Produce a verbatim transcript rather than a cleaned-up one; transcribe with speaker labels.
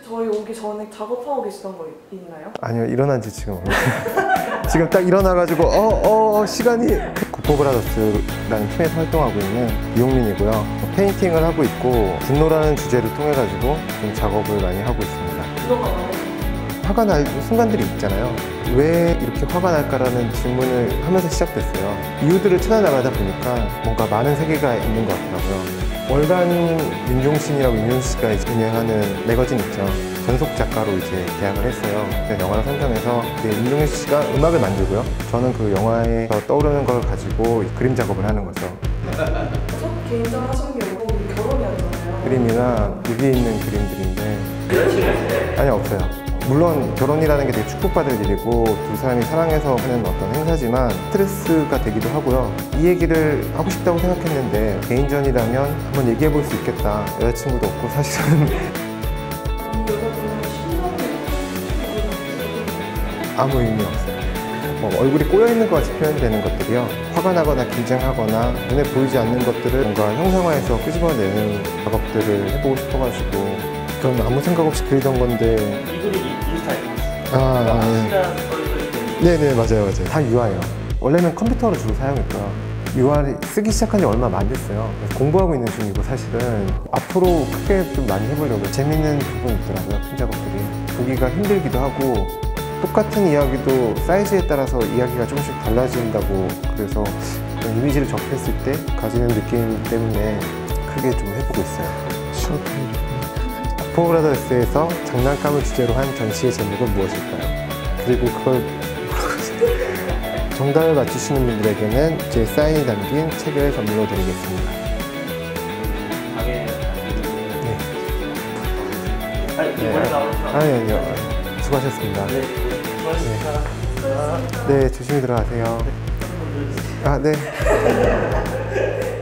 Speaker 1: 저희 오기 전에 작업하고 계시던 거 있나요?
Speaker 2: 아니요, 일어난 지 지금 지금 딱 일어나가지고 어, 어, 시간이 구포브라더스라는 팀에서 활동하고 있는 이용민이고요. 페인팅을 하고 있고 분노라는 주제를 통해 가지고 좀 작업을 많이 하고 있습니다.
Speaker 1: 이거가 나요?
Speaker 2: 화가 날 순간들이 있잖아요. 왜 이렇게 화가 날까라는 질문을 하면서 시작됐어요. 이유들을 찾아나가다 보니까 뭔가 많은 세계가 있는 것 같더라고요. 월간 윤종신이라고 윤종신 씨가 운영하는 매거진 있죠. 전속 작가로 이제 계약을 했어요. 그래서 영화를 선정해서 윤종신 씨가 음악을 만들고요. 저는 그 영화에서 떠오르는 걸 가지고 그림 작업을 하는 거죠.
Speaker 1: 첫 개인전 하신 게 뭐 결혼이었잖아요.
Speaker 2: 그림이나 여기 있는 그림들인데 아니 없어요. 물론 결혼이라는 게 되게 축복받을 일이고 두 사람이 사랑해서 하는 어떤 행사지만 스트레스가 되기도 하고요. 이 얘기를 하고 싶다고 생각했는데 개인전이라면 한번 얘기해 볼 수 있겠다. 여자친구도 없고 사실은 아무 의미 없어요. 뭐 얼굴이 꼬여있는 것 같이 표현되는 것들이요. 화가 나거나 긴장하거나 눈에 보이지 않는 것들을 뭔가 형상화해서 끄집어내는 작업들을 해보고 싶어가지고 그럼 아무 생각 없이 그리던 건데
Speaker 3: 이 그림이 인스타에
Speaker 2: 아, 아 네. 네네 맞아요 맞아요 다 유아예요. 원래는 컴퓨터로 주로 사용했고요. 유아를 쓰기 시작한 지 얼마 안 됐어요. 공부하고 있는 중이고 사실은 앞으로 크게 좀 많이 해보려고 재밌는 부분이 있더라고요. 큰 작업들이 보기가 힘들기도 하고 똑같은 이야기도 사이즈에 따라서 이야기가 조금씩 달라진다고 그래서 이미지를 접했을 때 가지는 느낌 때문에 크게 좀 해보고 있어요. 구포브라더스에서 장난감을 주제로 한 전시의 제목은 무엇일까요? 그리고 그걸 정답을 맞추시는 분들에게는 제 사인이 담긴 책을 선물로 드리겠습니다.
Speaker 3: 네. 아니,
Speaker 2: 네.
Speaker 3: 이번에 나오는
Speaker 2: 아니, 아니요. 수고하셨습니다.
Speaker 3: 네, 수고하셨습니다.
Speaker 2: 네, 네 조심히 들어가세요. 아, 네.